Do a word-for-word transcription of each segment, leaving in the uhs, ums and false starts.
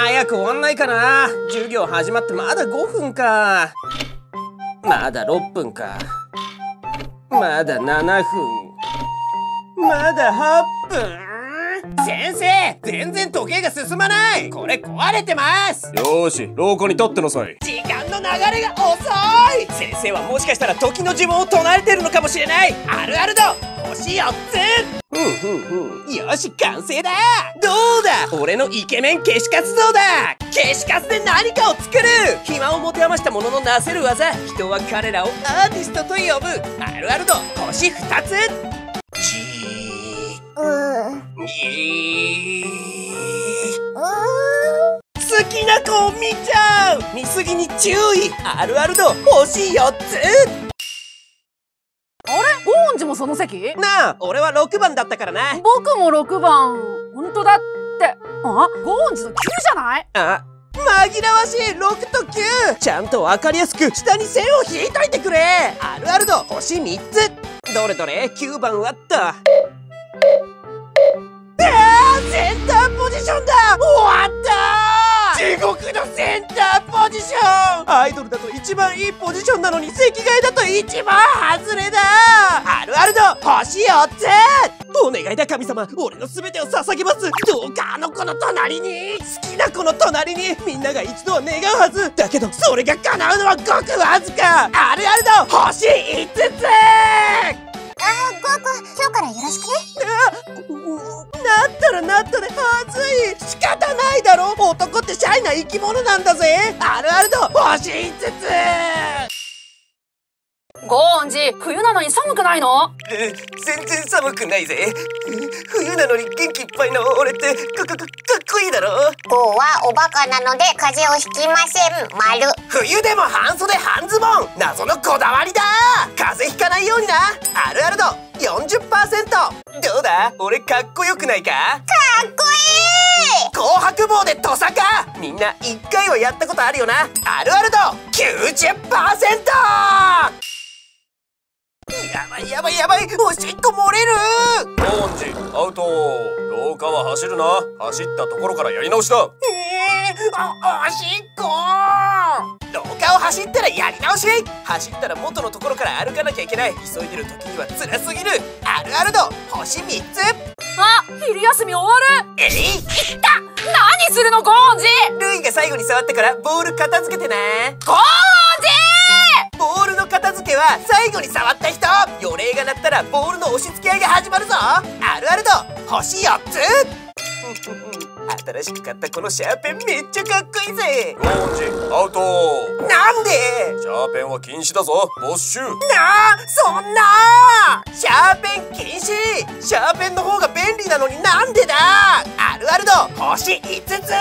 早く終わんないかな。授業始まってまだごふんか。まだろっぷんか。まだななふん。まだはっぷん。先生、全然時計が進まない。これ壊れてます。 よーし、廊下に立ってなさい。 時間の流れが遅い。先生はもしかしたら時の呪文を唱えてるのかもしれない。あるある度星よっつ。ふんふんふん。よし、完成だ。どうだ、俺のイケメン消し活動だ。消しカスで何かを作る。暇を持て余した者のなせる技。人は彼らをアーティストと呼ぶ。あるある度星ふたつ。好きな子を見ちゃう。見すぎに注意。あるある度星よっつ。 あれ、ゴーンジもその席？ なあ、俺はろくばんだったからな。 僕もろくばん。本当だって。あ、ゴーンジのきゅうじゃない？ あ、紛らわしい。ろくときゅう。ちゃんと分かりやすく下に線を引いといてくれ。あるある度星みっつ。どれどれ、きゅうばんはっと。センターポジションだ。終わったー。地獄のセンターポジション。アイドルだと一番いいポジションなのに席替えだと一番外れだ。あるある度星よっつ。お願いだ神様、俺の全てを捧げます。どうかあの子の隣に、好きな子の隣に。みんなが一度は願うはずだけど、それが叶うのはごくわずか。あるある度星いつつ。 あー、ゴーくん、今日からよろしくね。 なったらなったではずい。仕方ないだろ。男ってシャイな生き物なんだぜ。あるある度星いつつ。 ゴーンジ、冬なのに寒くないの？ え、全然寒くないぜ。冬なのに元気いっぱいの俺ってかかかかっこいいだろ。 ゴーはおバカなので風邪をひきません。丸。 冬でも半袖半ズボン。謎のこだわりだ。風邪ひかないようにな。あるある度 よんじゅっパーセント。どうだ、俺かっこよくないか？ かっこいい。 紅白棒でトサカ。みんないっかいはやったことあるよな。あるある度 きゅうじゅっパーセント。やばいやばいやばい、おしっこ漏れる。 ゴーンジ、アウト。廊下は走るな。走ったところからやり直しだ。 えー、お、おしっこ。廊下を走ったらやり直し。走ったら元のところから歩かなきゃいけない。急いでる時には辛すぎる。あるある度星みっつ。 あ、昼休み終わる。 えい、 いった。何するのゴーンジ？ ルイが最後に触ってからボール片付けてな。 ゴーンジ！ ボールの片付けは最後に触った人。予令が鳴ったらボールの押し付け合いが始まるぞ。あるある度星よっつ。新しく買ったこのシャーペンめっちゃかっこいいぜ。 ゴーンジ、アウト。 なんで？ シャーペンは禁止だぞ。没収。 なあ、そんな。シャーペン禁止。シャーペンの方が便利なのになんでだ。あるある度星いつつ。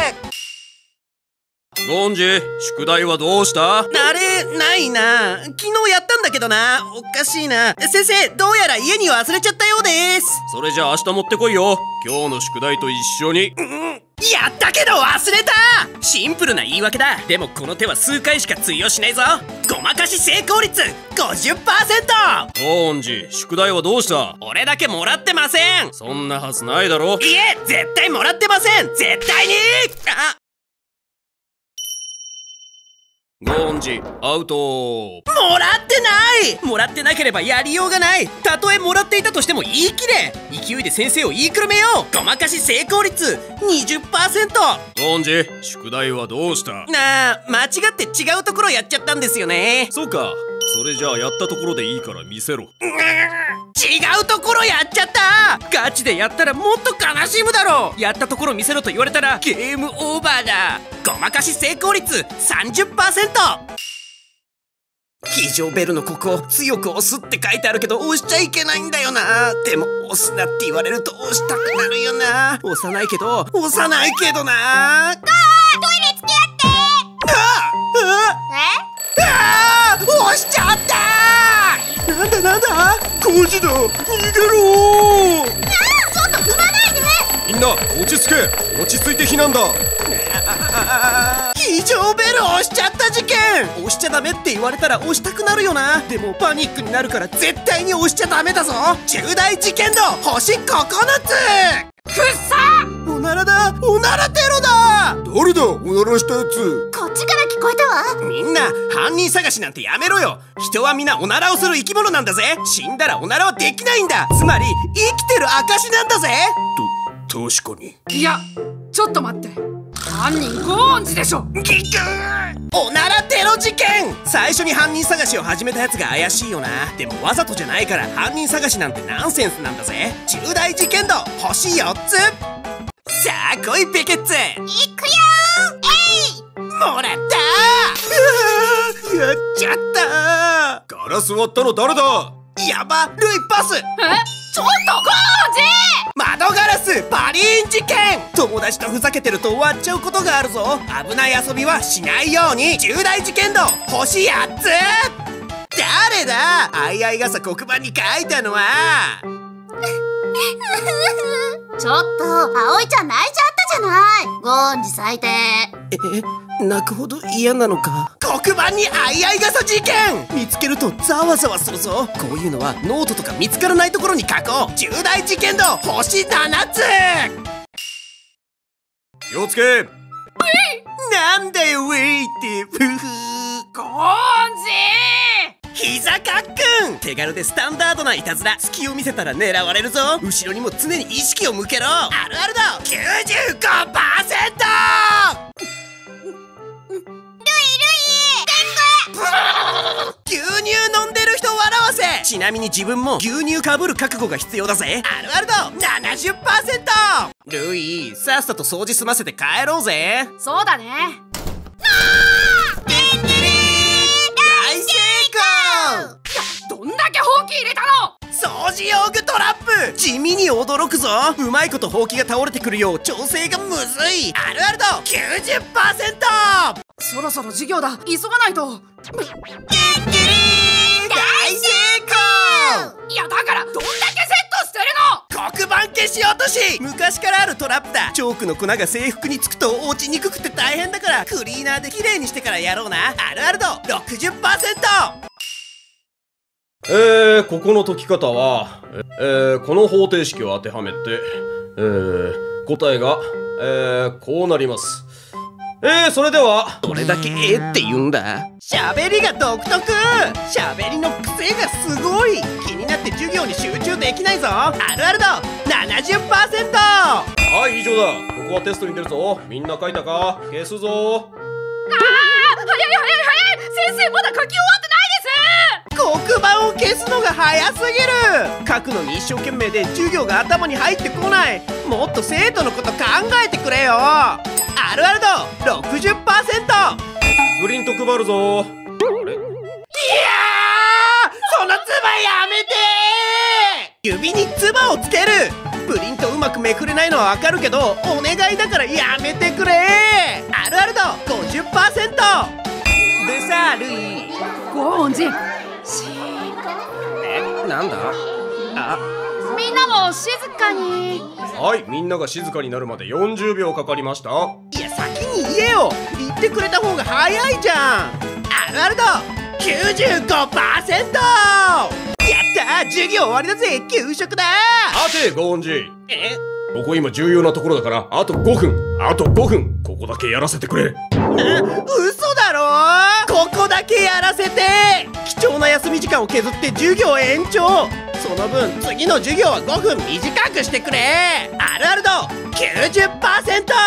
ゴンジ、宿題はどうした？ あれ、ないな。昨日やったんだけどな。おかしいな。先生、どうやら家に忘れちゃったようです。 それじゃあ明日持ってこいよ。今日の宿題と一緒に。 うん、やったけど忘れた。シンプルな言い訳だ。でもこの手は数回しか通用しないぞ。ごまかし成功率 ごじゅっパーセント。 ゴンジ、宿題はどうした？ 俺だけもらってません。 そんなはずないだろ。 いえ、絶対もらってません。絶対に。あ、 ゴンジ、アウト。 もらってない。もらってなければやりようがない。たとえもらっていたとしても言い切れ。勢いで先生を言いくるめよう。ごまかし成功率 にじゅっパーセント。 ゴンジ、宿題はどうした？ なあ、間違って違うところやっちゃったんですよね。 そうか。それじゃあやったところでいいから見せろ。違うところやっちゃった。ガチでやったらもっと悲しむだろう。やったところ見せろと言われたらゲームオーバーだ。ごまかし成功率 さんじゅっパーセント。非常ベルのここを強く押すって書いてあるけど押しちゃいけないんだよな。でも押すなって言われると押したくなるよな。押さないけど押さないけどな。あー、トイレ付き合って。 ああ、えああ、押しちゃった。なんだなんだ、工事だ。逃げろー。あー、 ちょっと踏まないで。 みんな落ち着け。落ち着いて避難だ。 非常ベル押しちゃった事件。押しちゃダメって言われたら押したくなるよな。でもパニックになるから絶対に押しちゃダメだぞ。重大事件度星ここのつ。くっさー。おならだ、おならテロだ。 誰だおならしたやつ。 こっちから聞こえたわ。 みんな犯人探しなんてやめろよ。人はみんなおならをする生き物なんだぜ。死んだらおならはできないんだ。つまり生きてる証なんだぜ。と確かに。 いや、ちょっと待って、犯人ゴーンズでしょ。 ギクーおならテロ事件。最初に犯人探しを始めたやつが怪しいよな。でもわざとじゃないから犯人探しなんてナンセンスなんだぜ。重大事件度星よっつ。さあ来いペケッツ。 いくよー。えい。 もらったー。やっちゃったー。ガラス割ったの誰だ。やば、ルイパス。 え、ちょっとゴーンズ。 窓ガラスパリーン事件。友達とふざけてると終わっちゃうことがあるぞ。危ない遊びはしないように。重大事件度星やっつ。誰だ。あいあい傘黒板に書いたのは。 ちょっと葵ちゃん泣いちゃったじゃない。ゴーンズ最低。 え、泣くほど嫌なのか。黒板にあいあい傘事件。見つけるとざわざわするぞ。こういうのはノートとか見つからないところに書こう。重大事件度星ななつ。 気をつけ。 なんだよウェイってふふ。 ゴーンズ。 膝かっくん。手軽でスタンダードないたずら。隙を見せたら狙われるぞ。後ろにも常に意識を向けろ。あるあるだ きゅうじゅうごパーセント。 牛乳飲んでる人笑わせ。ちなみに自分も牛乳かぶる覚悟が必要だぜ。あるあるだ ななじゅっパーセント。 ルイさっさと掃除済ませて帰ろうぜ。 そうだね。 大成功。 どんだけほうき入れたの。 掃除用具トラップ。地味に驚くぞ。うまいことほうきが倒れてくるよう調整がむずい。あるあるだ きゅうじゅっパーセント。 そろそろ授業だ、急がないと。 大成功。 いやだからどんだけセットしてるの。 黒板消し落とし。昔からあるトラップだ。チョークの粉が制服につくと落ちにくくて大変だからクリーナーできれいにしてからやろうな。あるあるだ ろくじゅっパーセント。 えー、ここの解き方は、えー、この方程式を当てはめて、えー、答えが、えー、こうなります。えー、それではどれだけええって言うんだ。喋りが独特。喋りの癖がすごい。気になって授業に集中できないぞ。あるあるだ ななじゅっパーセント。 はい、以上だ。ここはテストに出るぞ。みんな書いたか。消すぞ。 ああ、早い早い早い。先生まだ書き終わってないです。 黒板を消すのが早すぎる。書くのに一生懸命で授業が頭に入ってこない。もっと生徒のこと考えてくれよ。あるあるだ ろくじゅっパーセント。 プリント配るぞ。あれ、 いやー、そのつばやめてー。指につばをつける。プリントうまくめくれないのはわかるけどお願いだからやめてくれ。あるあるだ ごじゅっパーセント。 でさルイ。 ゴーンズ。 え、なんだ。あ、 みんなも静かに。 はい、みんなが静かになるまでよんじゅうびょうかかりました。 いや先に言えよ。言ってくれた方が早いじゃん。あるあるだ きゅうじゅうごパーセント。 やったー、授業終わりだぜ。給食だー。 さてゴーンジ。 え、 ここ今重要なところだからあとごふん。あとごふん。ここだけやらせてくれ。 嘘だろー。ここだけやらせて。貴重な休み時間を削って授業延長。その分次の授業はごふん短くしてくれ。あるあるだ きゅうじゅっパーセント。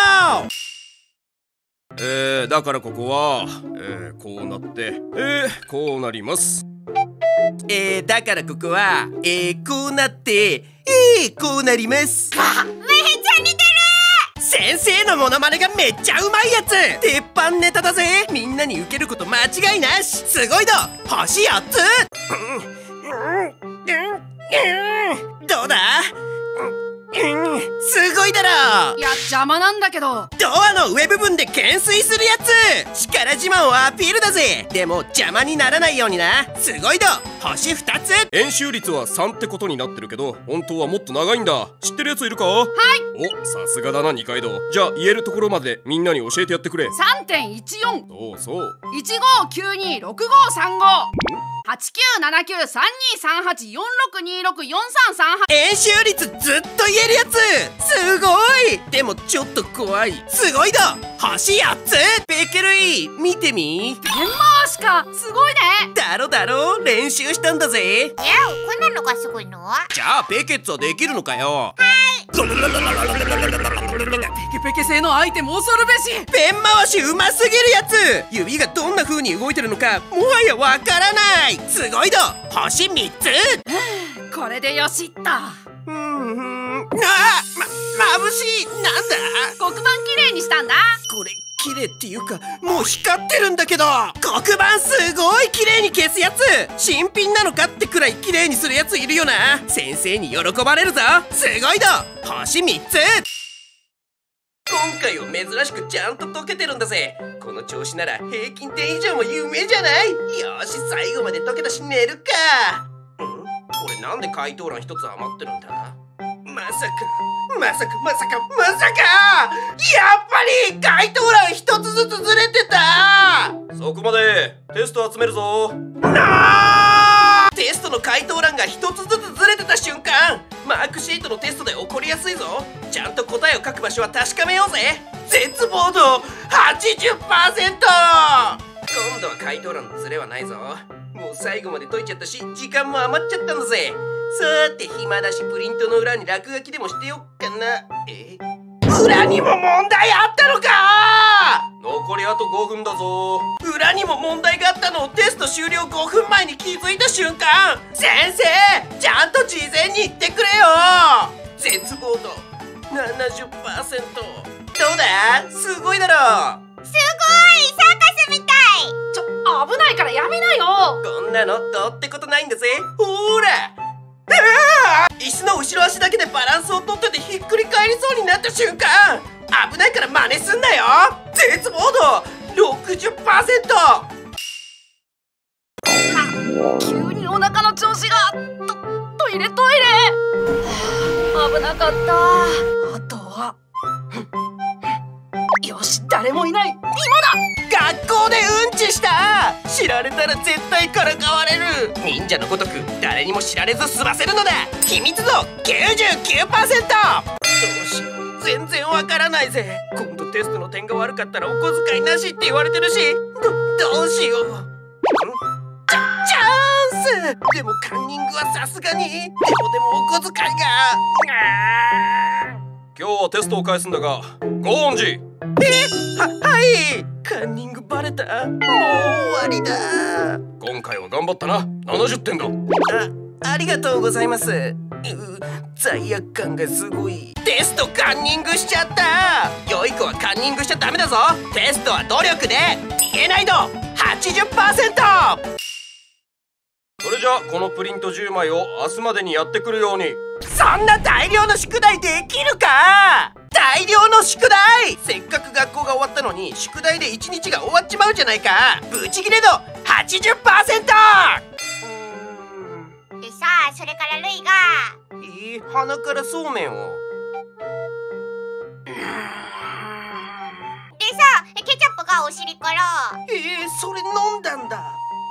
えー、だからここは、えー、こうなって、えー、こうなります。 えー、だからここはえー、こうなってえー、こうなります。 めっちゃ似てる。 先生のモノマネがめっちゃうまいやつ。鉄板ネタだぜ。みんなに受けること間違いなし。すごいだ星よっつ。どうだ。すごいだろ。 いや邪魔なんだけど。 ドアの上部分で懸垂するやつ。力自慢をアピールだぜ。でも邪魔にならないようにな。すごいだ星ふたつ。 円周率はさんってことになってるけど本当はもっと長いんだ。知ってるやついるか。はい。お、さすがだな二階堂。じゃあ言えるところまでみんなに教えてやってくれ。 さんてんいちよん。 そうそう。 いちごきゅうにろくごさんご はちきゅうななきゅうさんにさんはちよんろくにろくよんさんさんはち。 円周率ずっと言えるやつ。 すごい。でもちょっと怖い。すごいだ。星やっつ。ペケルイ見てみ。 ペン回しかすごいね。 だろだろ、練習したんだぜ。 いや、こんなのがすごいの？ じゃあペケッツはできるのかよ。 ペケペケ製のアイテム恐るべし。 ペン回しうますぎるやつ。指がどんな風に動いてるのかもはやわからない。すごいだ。星みっつ。 これでよしった。 ふんふん。あ、ま、眩しい。なんだ黒板きれいにしたんだ。 これ綺麗っていうかもう光ってるんだけど。黒板すごい綺麗に消すやつ。新品なのかってくらい綺麗にするやついるよな。先生に喜ばれるぞ。すごいだ。星みっつ。今回は珍しくちゃんと解けてるんだぜ。この調子なら平均点以上も夢じゃない。よし、最後まで解けたし寝るか。ん？これなんで回答欄一つ余ってるんだ。まさかまさかまさかまさか、やっぱり回答欄一つずつずれてた。 そこまで。テスト集めるぞ。 なー、テストの回答欄が一つずつずれてた瞬間、マークシートのテストで起こりやすいぞ。ちゃんと答えを書く場所は確かめようぜ。絶望度 はちじゅっパーセント。今度は回答欄のズレはないぞ。もう最後まで解いちゃったし時間も余っちゃったんだぜ。さて暇だしプリントの裏に落書きでもしてよっかな。え、裏にも問題あったのか。 残りあとごふんだぞ。 裏にも問題があったのをテスト終了ごふんまえに気づいた瞬間、先生ちゃんと事前に言ってくれよ。絶望度 ななじゅっパーセント。 どうだ、すごいだろ。 すごい、サーカスみたい。 ちょ、危ないからやめなよ。 こんなのどうってことないんだぜ。ほら、椅子の後ろ足だけでバランスをとっててひっくり返りそうになった瞬間、危ないから真似すんなよ。絶望度 ろくじゅっパーセント。 急にお腹の調子が。ト、トイレトイレ。危なかった。あとはよし、誰もいない。今だ。 学校でうんちした。知られたら絶対からかわれる。忍者のごとく誰にも知られず済ませるのだ。秘密度 きゅうじゅうきゅうパーセント。 どうしよう、全然わからないぜ。今度テストの点が悪かったらお小遣いなしって言われてるし、ど、どうしよう。ん？チャ、チャンス。でもカンニングはさすがに。でもでもお小遣いが。 今日はテストを返すんだが、ゴーンジ。 え、は、はい。カンニングバレた。もう終わりだ。 今回は頑張ったな。ななじゅってんだ。 あ、ありがとうございます。う、罪悪感がすごい。テストカンニングしちゃった。良い子はカンニングしちゃダメだぞ。テストは努力で。言えない度 はちじゅっパーセント。 それじゃあこのプリントじゅうまいを明日までにやってくるように。 そんな大量の宿題できるか。大量の宿題。せっかく学校が終わったのに宿題でいちにちが終わっちまうじゃないか。ブチギレ度 はちじゅっパーセント。 でさ、それからルイが。 えー、鼻からそうめんを。 でさ、ケチャップがお尻から。 えー、それ飲んだんだ。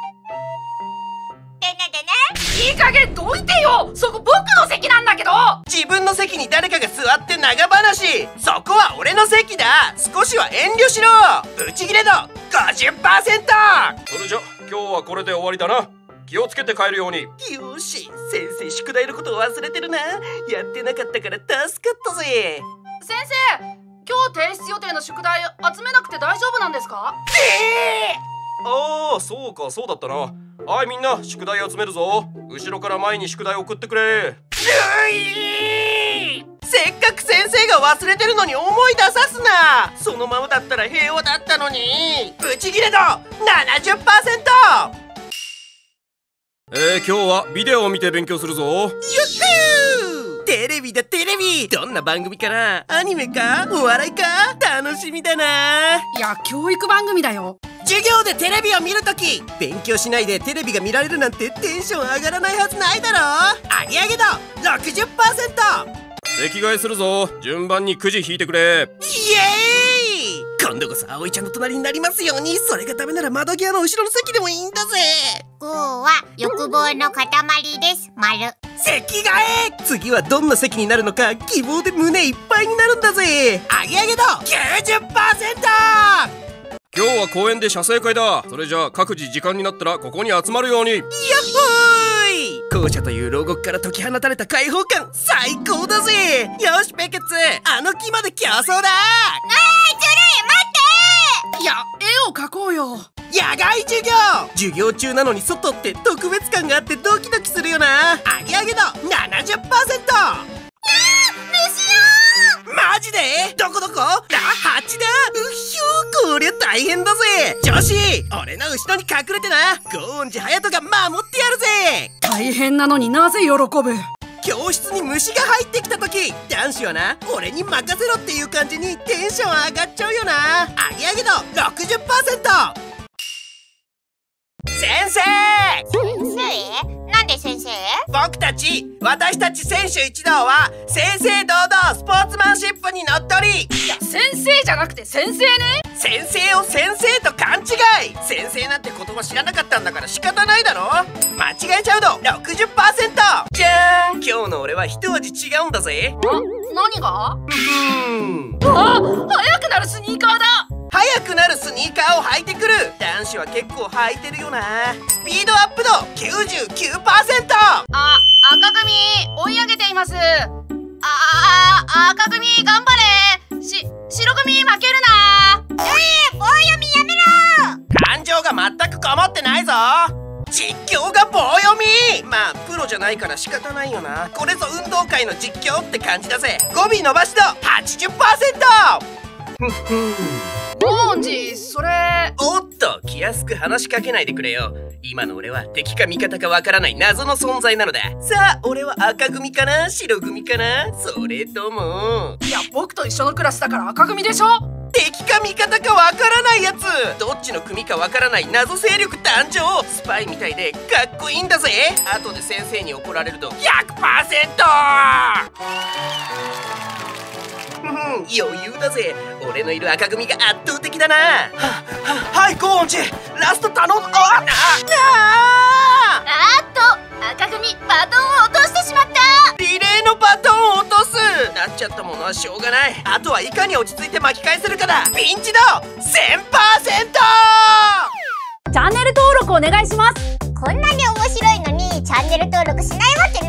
でねでね。 いい加減どいてよ。そこ僕の席なんだけど。 自分の席に誰かが座って長話。そこは俺の席だ。少しは遠慮しろ。ブチギレ度 ごじゅっパーセント。 それじゃ今日はこれで終わりだな。気をつけて帰るように。 よし、先生宿題のことを忘れてるな。やってなかったから助かったぜ。 先生、今日提出予定の宿題集めなくて大丈夫なんですか？ えああ、そうか、そうだったな。はい、みんな宿題集めるぞ。後ろから前に宿題送ってくれ。 ー、いせっかく先生が忘れてるのに思い出さすな。そのままだったら平和だったのに。ブチギレ度 ななじゅっパーセント。 えー、今日はビデオを見て勉強するぞ。 ゆっふー。テレビだテレビ。どんな番組かな。アニメかお笑いか。楽しみだな。 いや、教育番組だよ。 授業でテレビを見るとき勉強しないでテレビが見られるなんてテンション上がらないはずないだろ。アゲアゲ度 ろくじゅっパーセント。 席替えするぞ。順番にくじ引いてくれ。 イエーイ。今度こそ葵ちゃんの隣になりますように。それがダメなら窓際の後ろの席でもいいんだぜ。 ゴーは欲望の塊です。丸。 席替え。次はどんな席になるのか希望で胸いっぱいになるんだぜ。あげあげだ きゅうじゅっパーセント。 今日は公園で写生会だ。それじゃあ各自時間になったらここに集まるように。 やっほーい。校舎という牢獄から解き放たれた開放感最高だぜ。よしペケツ、あの木まで競争だ。 あー、ずるい、待って。 いや、絵を描こうよ。 野外授業授業中なのに外って特別感があってドキドキするよな。あげあげだ ななじゅっパーセント。 マジでどこどこ。あ、ハチだ。うひょー、こりゃ大変だぜ。女子、俺の後ろに隠れてな。ゴーンジ隼人が守ってやるぜ。 大変なのになぜ喜ぶ。 教室に虫が入ってきた時、男子はな、俺に任せろっていう感じにテンション上がっちゃうよな。あげあげだ ろくじゅっパーセント。 先生。 先生？なんで先生？ 僕たち私たち選手一同は正々堂々スポーツマンシップにのっとり。 いや、先生じゃなくて先生ね。 先生を先生と勘違い。先生なんて言葉知らなかったんだから仕方ないだろ。間違えちゃうの ろくじゅっパーセント。 じゃーん、今日の俺は一味違うんだぜ。 何が？ うんあ、速くなるスニーカーだ。 速くなるスニーカーを履いてくる。男子は結構履いてるよな。スピードアップ度 きゅうじゅうきゅうパーセント。 あ、赤組追い上げています。ああ、赤組頑張れ。し、白組負けるな。 えー、棒読みやめろ。 感情が全くこもってないぞ。実況が棒読み。まあプロじゃないから仕方ないよな。これぞ運動会の実況って感じだぜ。語尾伸ばし度 はちじゅっパーセント。 ふんふん。 ゴーンジ、それ。 おっと、気安く話しかけないでくれよ。今の俺は敵か味方かわからない謎の存在なのだ。さあ、俺は赤組かな白組かな、それとも。 いや、僕と一緒のクラスだから赤組でしょ。 敵か味方かわからないやつ。どっちの組かわからない謎勢力誕生。スパイみたいでかっこいいんだぜ。後で先生に怒られると ひゃくパーセント。余裕だぜ。俺のいる赤組が圧倒的だな。は、は、はい、ゴーンジラスト頼む。あ、な、なあーっと、赤組バトンを落としてしまった。 リレーのバトンを落とす。なっちゃったものはしょうがない。あとはいかに落ち着いて巻き返せるかだ。ピンチ度 せんパーセント。 チャンネル登録お願いします。 こんなに面白いのにチャンネル登録しないわけない